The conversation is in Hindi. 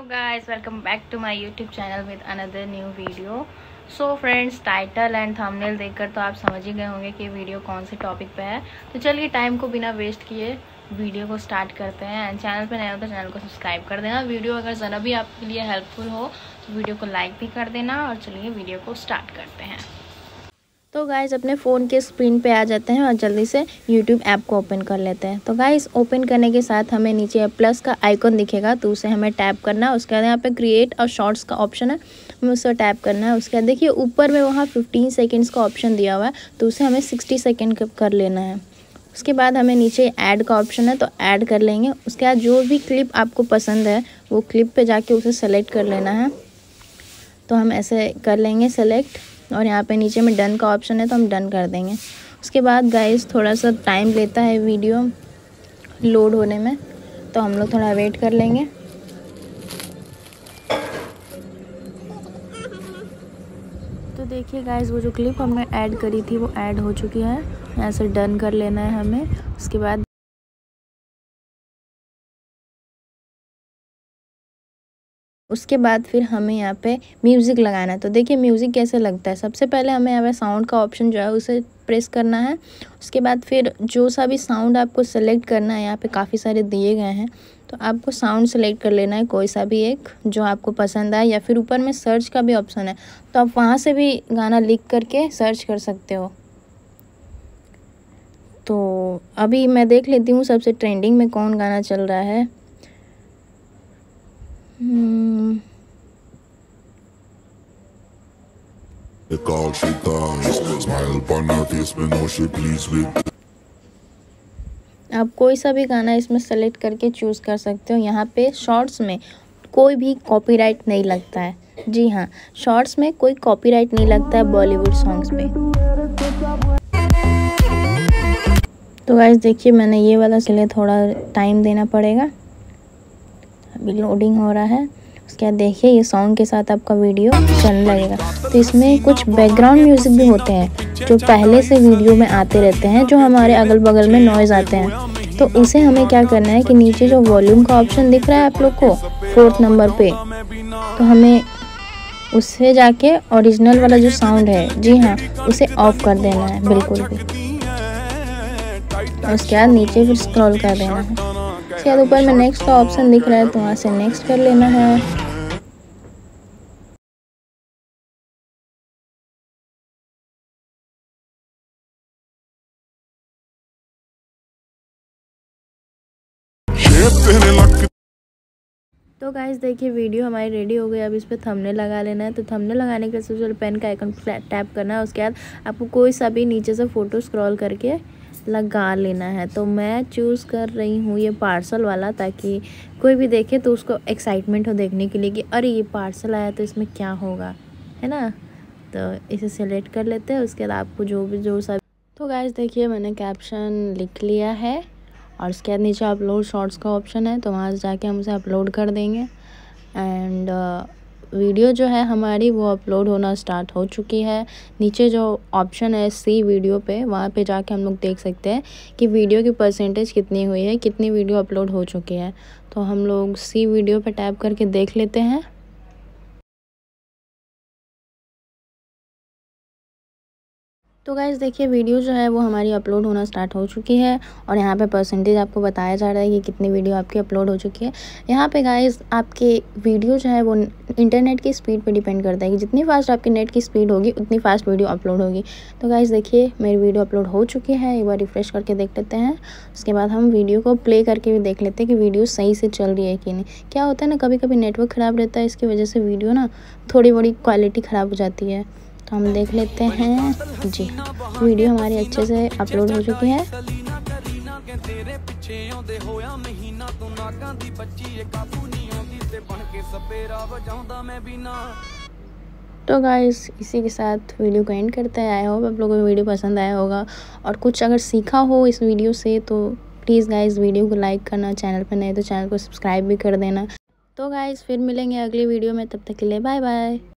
guys, welcome back to my YouTube channel with another new video. So friends, title and thumbnail देखकर तो आप समझ ही गए होंगे कि वीडियो कौन से टॉपिक पे है। तो चलिए टाइम को बिना वेस्ट किए वीडियो को स्टार्ट करते हैं। एंड चैनल पे नए हो तो चैनल को सब्सक्राइब कर देना। वीडियो अगर ज़रा भी आपके लिए हेल्पफुल हो तो वीडियो को लाइक भी कर देना। और चलिए वीडियो को स्टार्ट करते हैं। तो गाइस अपने फ़ोन के स्क्रीन पे आ जाते हैं और जल्दी से YouTube ऐप को ओपन कर लेते हैं। तो गाइस ओपन करने के साथ हमें नीचे प्लस का आइकॉन दिखेगा, तो उसे हमें टैप करना है। उसके बाद यहाँ पे क्रिएट और शॉर्ट्स का ऑप्शन है, हमें उसे टैप करना है। उसके बाद देखिए ऊपर में वहाँ 15 सेकेंड्स का ऑप्शन दिया हुआ है, तो उसे हमें 60 सेकेंड कर लेना है। उसके बाद हमें नीचे ऐड का ऑप्शन है, तो ऐड कर लेंगे। उसके बाद जो भी क्लिप आपको पसंद है वो क्लिप पर जाके उसे सेलेक्ट कर लेना है। तो हम ऐसे कर लेंगे सेलेक्ट, और यहाँ पे नीचे में डन का ऑप्शन है तो हम डन कर देंगे। उसके बाद गाइस थोड़ा सा टाइम लेता है वीडियो लोड होने में, तो हम लोग थोड़ा वेट कर लेंगे। तो देखिए गाइस वो जो क्लिप हमने ऐड करी थी वो ऐड हो चुकी है। यहाँ से डन कर लेना है हमें। उसके बाद फिर हमें यहाँ पे म्यूज़िक लगाना है। तो देखिए म्यूज़िक कैसे लगता है। सबसे पहले हमें यहाँ पे साउंड का ऑप्शन जो है उसे प्रेस करना है। उसके बाद फिर जो सा भी साउंड आपको सेलेक्ट करना है, यहाँ पे काफ़ी सारे दिए गए हैं, तो आपको साउंड सेलेक्ट कर लेना है कोई सा भी एक जो आपको पसंद आए। या फिर ऊपर में सर्च का भी ऑप्शन है, तो आप वहाँ से भी गाना लिख करके सर्च कर सकते हो। तो अभी मैं देख लेती हूँ सबसे ट्रेंडिंग में कौन गाना चल रहा है। आप कोई सा भी गाना इसमें सेलेक्ट करके चूज़ कर सकते हो। यहाँ पे शॉर्ट्स में कोई भी कॉपीराइट नहीं लगता है। जी हाँ, शॉर्ट्स में कोई कॉपीराइट नहीं लगता है बॉलीवुड सॉन्ग्स पे। तो गाइस देखिए मैंने ये वाला के लिए थोड़ा टाइम देना पड़ेगा, अभी लोडिंग हो रहा है। उसके बाद देखिए ये सॉन्ग के साथ आपका वीडियो चलने लगेगा। तो इसमें कुछ बैकग्राउंड म्यूज़िक भी होते हैं जो पहले से वीडियो में आते रहते हैं, जो हमारे अगल बगल में नॉइज़ आते हैं। तो उसे हमें क्या करना है कि नीचे जो वॉल्यूम का ऑप्शन दिख रहा है आप लोग को 4th नंबर पे, तो हमें उससे जाके ओरिजिनल वाला जो साउंड है, जी हाँ, उसे ऑफ कर देना है बिल्कुल भी। उसके बाद नीचे फिर स्क्रॉल कर देना है। उसके बाद ऊपर में नेक्स्ट का ऑप्शन दिख रहा है, तो वहाँ से नेक्स्ट कर लेना है। तो गाइस देखिए वीडियो हमारी रेडी हो गई। अब इस पर थंबनेल लगा लेना है। तो थंबनेल लगाने के लिए सबसे पहले पेन का आइकन टैप करना है। उसके बाद आपको कोई सा भी नीचे से फ़ोटो स्क्रॉल करके लगा लेना है। तो मैं चूज़ कर रही हूँ ये पार्सल वाला, ताकि कोई भी देखे तो उसको एक्साइटमेंट हो देखने के लिए कि अरे ये पार्सल आया तो इसमें क्या होगा, है ना। तो इसे सेलेक्ट कर लेते हैं। उसके बाद आपको जो सा। तो गाइस देखिए मैंने कैप्शन लिख लिया है, और उसके बाद नीचे अपलोड शॉर्ट्स का ऑप्शन है, तो वहाँ से जाके हम उसे अपलोड कर देंगे। एंड वीडियो जो है हमारी वो अपलोड होना स्टार्ट हो चुकी है। नीचे जो ऑप्शन है सी वीडियो पे, वहाँ पे जाके हम लोग देख सकते हैं कि वीडियो की परसेंटेज कितनी हुई है, कितनी वीडियो अपलोड हो चुकी है। तो हम लोग सी वीडियो पे टैप करके देख लेते हैं। तो गाइज़ देखिए वीडियो जो है वो हमारी अपलोड होना स्टार्ट हो चुकी है, और यहाँ पे परसेंटेज आपको बताया जा रहा है कि कितनी वीडियो आपकी अपलोड हो चुकी है। यहाँ पे गाइज़ आपके वीडियो जो है वो इंटरनेट की स्पीड पे डिपेंड करता है कि जितनी फास्ट आपकी नेट की स्पीड होगी उतनी फास्ट वीडियो अपलोड होगी। तो गाइज़ देखिए मेरी वीडियो अपलोड हो चुकी है। एक बार रिफ्रेश करके देख लेते हैं। उसके बाद हम वीडियो को प्ले करके भी देख लेते हैं कि वीडियो सही से चल रही है कि नहीं। क्या होता है ना, कभी कभी नेटवर्क ख़राब रहता है, इसकी वजह से वीडियो ना थोड़ी बड़ी क्वालिटी ख़राब हो जाती है। तो हम देख लेते हैं। जी वीडियो हमारी अच्छे से अपलोड हो चुकी है। तो गाइस इसी के साथ वीडियो को एंड करते हैं। आई होप आप लोगों को वीडियो पसंद आया होगा, और कुछ अगर सीखा हो इस वीडियो से तो प्लीज़ गाइस वीडियो को लाइक करना, चैनल पर नए तो चैनल को सब्सक्राइब भी कर देना। तो गाइस फिर मिलेंगे अगली वीडियो में, तब तक के लिए बाय बाय।